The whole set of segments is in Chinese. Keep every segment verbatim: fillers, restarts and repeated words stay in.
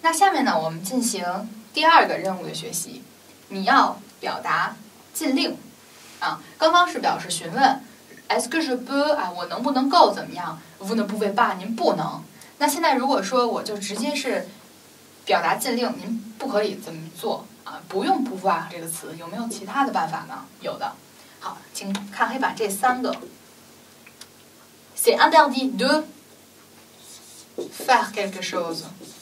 那下面呢，我们进行第二个任务的学习，你要表达禁令啊。刚刚是表示询问 ，est-ce que je peux 啊，我能不能够怎么样 ？vous ne pouvez pas，您不能。那现在如果说我就直接是表达禁令，您不可以这么做啊，不用 pouvoir 这个词，有没有其他的办法呢？有的。好，请看黑板这三个 ，c'est interdit de faire quelque chose。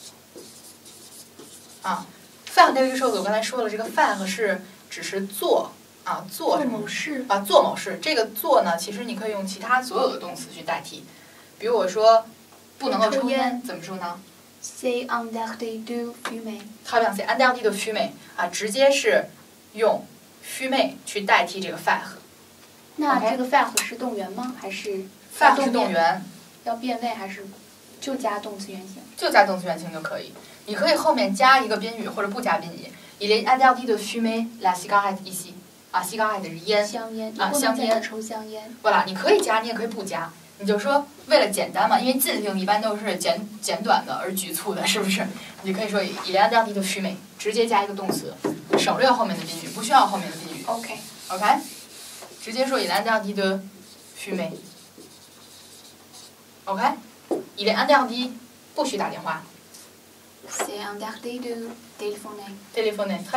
啊 ，faire quelque chose，我刚才说了，这个 faire 是只是做啊，做什么某事啊，做某事。这个做呢，其实你可以用其他所有的动词去代替，比如我说不能够抽烟，怎么说呢 ？C'est interdit de fumer。 好像 c'est interdit de fumer 啊，直接是用 fumer 去代替这个 faire。 那这个 faire 是动员吗？还是 faire 是动员？ 要变位还是就加动词原形？ 就加动词原形就可以。你可以后面加一个宾语或者不加宾语。Il est interdit de fumer la cigarette ici。啊 ，cigarette 是烟， 香烟啊，香烟， 抽香烟。 voilà，你可以加，你也可以不加。你就说为了简单嘛，因为禁令一般都是简简短的而局促的，是不是？你可以说 Il est interdit de fumer， 直接加一个动词，省略后面的宾语，不需要后面的宾语。 OK OK， 直接说 Il est interdit de fumer。OK，Il est interdit 不许打电话。 C'est interdit de téléphoner。 Téléphoner， très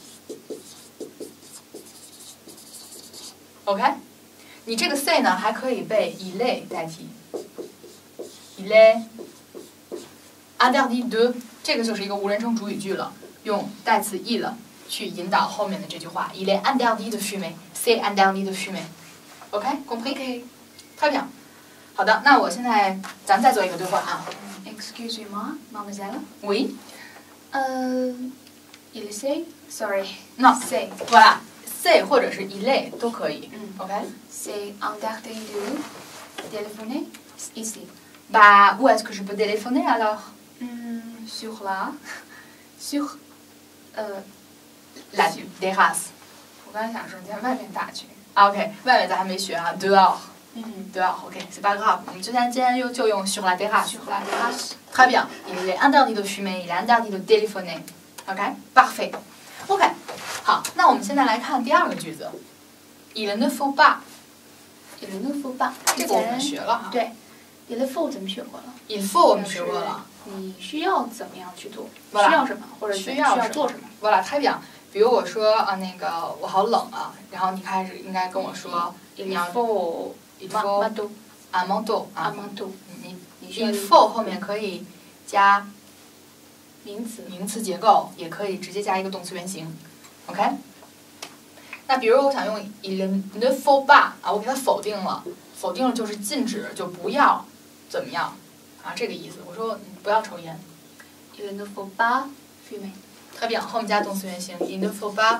bien。OK， 你这个 say 呢还可以被 il est 代替。Il est interdit de， 这个就是一个无人称主语句了，用代词 il 去引导后面的这句话。Il est interdit de fumer，c'est interdit de fumer。OK，compris？ OK， très bien。好的，那我现在咱们再做一个对话啊。 Excusez-moi, mademoiselle. Oui。 呃 ，il say sorry。 No say。 voilà。say 或者是 il est 都可以。 嗯 OK。 C'est interdit de téléphoner ici。 Bah où est-ce que je peux téléphoner alors？ 嗯 ，sur la sur 呃 la terrasse。 我刚才想说你在外面打去。 OK， 外面咱还没学啊 dehors。 嗯 dehors，OK，c'est pas grave。我们今天今天又就用 sur la terrasse。 sur la terrasse。 Très bien。Il est interdit de fumer， il est interdit de téléphoner。OK，parfait。OK， 好，那我们现在来看第二个句子。Il ne faut pas。Il ne faut pas。 这个我们学了哈。 对 ，il faut 咱们学过了。 il faut 我们学过了。 你需要怎么样去做？ Voilà， 需要什么，或者需要做什么 ？Voilà，très bien。比如我说啊，那个我好冷啊，然后你开始应该跟我说，你要 il faut un manteau 啊 un manteau。 你你 il faut 后面可以加名词， 名词结构，也可以直接加一个动词原形。OK。那比如我想用 il ne faut pas 啊，我给它否定了，否定了就是禁止，就不要怎么样啊，这个意思。我说你不要抽烟。 il ne faut pas fumer。 très bien，后面加动词原形 il ne faut pas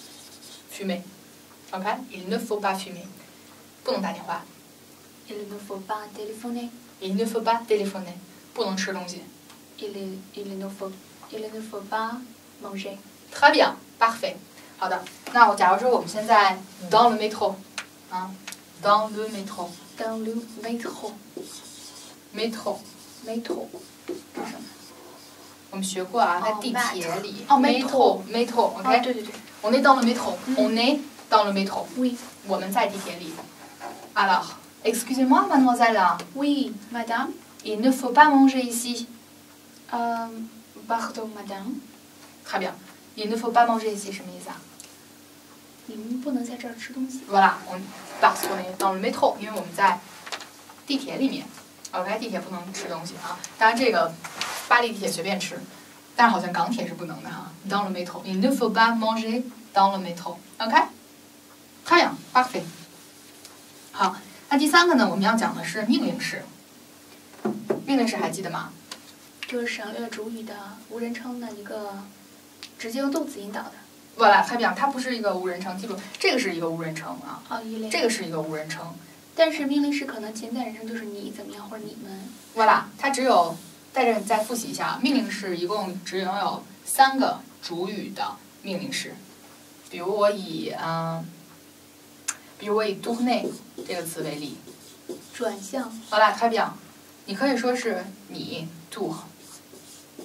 fumer。OK，il ne faut pas fumer， 不能打电话。 il ne faut pas téléphoner。 il ne faut pas téléphoner， 不能吃东西。 il il ne faut il ne faut pas manger。 très bien，parfait。好的，那我假如说我们现在 dans le métro 啊 ，dans le métro。 dans le métro。 métro métro 是什么？ 我们学过啊，在地铁里。 哦 métro métro，OK。 哦，对对对。 on est dans le métro，on est dans le métro。 oui。 我们在地铁里。Alors，excusez-moi mademoiselle。 oui madame。 il ne faut pas manger ici。 呃 pardon madame。 très bien。il ne faut pas manger ici 什么意思啊？ 你们不能在这儿吃东西。 Voilà，on parce qu'on est dans le métro， 因为我们在地铁里面。OK， 地铁不能吃东西啊。当然这个巴黎地铁随便吃，但是好像港铁是不能的哈。Dans le métro，il ne faut pas manger dans le métro。OK， 太阳 parfait。好，那第三个呢，我们要讲的是命令式。命令式还记得吗？ 就是省略主语的无人称的一个直接用动词引导的。 Voilà，太阳它不是一个无人称，记住这个是一个无人称啊。 哦，一类。 这个是一个无人称。 但是命令式可能潜在人称就是你怎么样或者你们。 Voilà，它只有在这再复习一下，命令式一共只拥有三个主语的命令式。比如我以嗯，比如我以 tourner 这个词为例。 转向。 Voilà，très bien。你可以说是你 tour，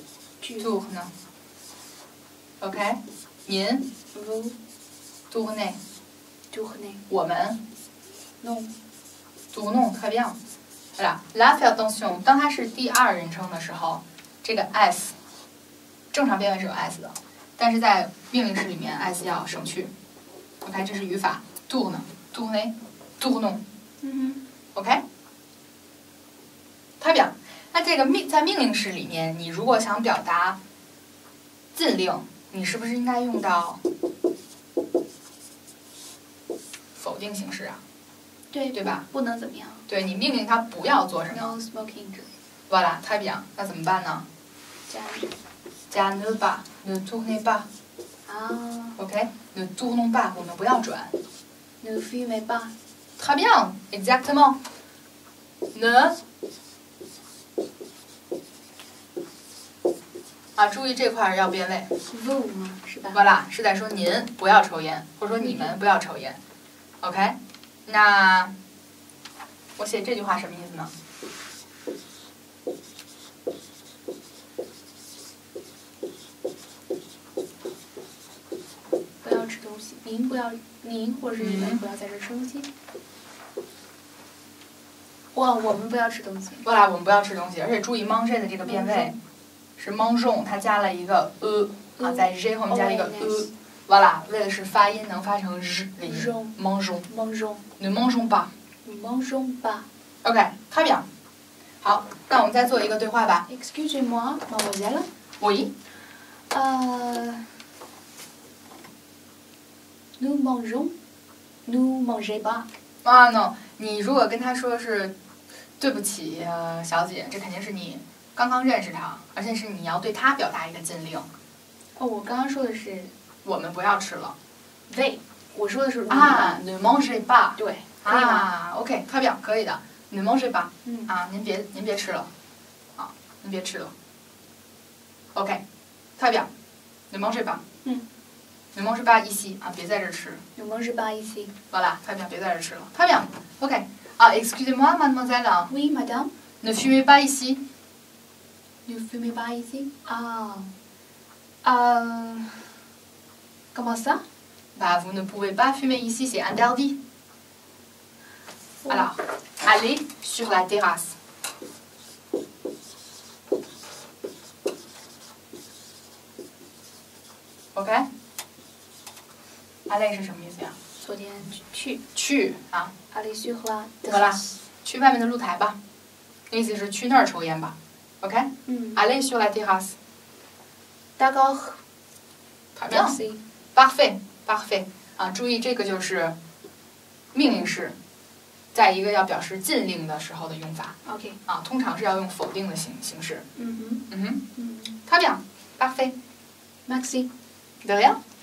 去 tourne。OK， 您 vous tournez， tournez 我们 non tournons très bien。好了 ，la faire attention， 当它是第二人称的时候，这个 s 正常变位是有 s 的，但是在命令式里面 s 要省去。OK， 这是语法 tourne、tourner、tournon。 嗯 OK， très bien。那这个命在命令式里面，你如果想表达禁令，你是不是应该用到否定形式啊？ 对对吧？ 不能怎么样对你命令他不要做什么 ，no smoking 之类的。 ，voilà，très bien。那怎么办呢？ 加加 ne pas，ne tournez pas。 啊 OK，ne tournons pas，我们不要转。 ，ne fumez pas Très bien，exactement。ne 啊，注意这块儿要变位。 vous 嘛是吧？ voilà，是在说您不要抽烟，或者说你们不要抽烟。OK， 那我写这句话什么意思呢？ 不要吃东西，您不要，您或者是你们嗯不要在这儿吃东西。哇，我们不要吃东西。 voilà，我们不要吃东西，而且注意 manger 的这个变位是 mangeons，它加了一个 e 啊，在 j 后面加了一个 e。voilà， 为的是发音能发成 r 的音。mangeons， mangeons ne mangeons pas。 nous mangeons pas。 OK，très bien。好，那我们再做一个对话吧。 Excusez-moi, mademoiselle. Oui。 Euh, nous mangeons, nous mangez pas. 啊 no， 你如果跟他说是对不起，呃，小姐，这肯定是你刚刚认识他，而且是你要对他表达一个禁令， 哦，我刚刚说的是我们不要吃了。 they，我说的是啊，ne mangez pas。 对，可以吗？ 啊 ，OK，très bien，可以的。ne mangez pas。 嗯啊，您别您别吃了，啊，您别吃了。OK，très bien，ne mangez pas。 嗯 ne mangez pas ici 啊，别在这儿吃。 nous mangez pas ici. Voilà，très bien，别在这儿吃了。très bien，OK。啊，excusez-moi mademoiselle， Oui, madame. ne fumez pas ici。 Ne fumez pas ici. Ah. Euh, comment ça? Bah, vous ne pouvez pas fumer ici, c'est interdit. Oh. Alors, allez sur la terrasse. OK？ allez 是什么意思呀？ 昨天去去啊， aller sur la 好啦 terrasse. 去外面的露台吧。意思是去那儿抽烟吧。OK？ 嗯 allez sur la terrasse. D'accord. Très bien. Merci. Parfait, parfait. 啊，注意这个就是命令式，在一个要表示禁令的时候的用法 OK. 啊，通常是要用否定的形形式。 嗯哼， 嗯哼嗯 très bien, parfait. Merci. De rien.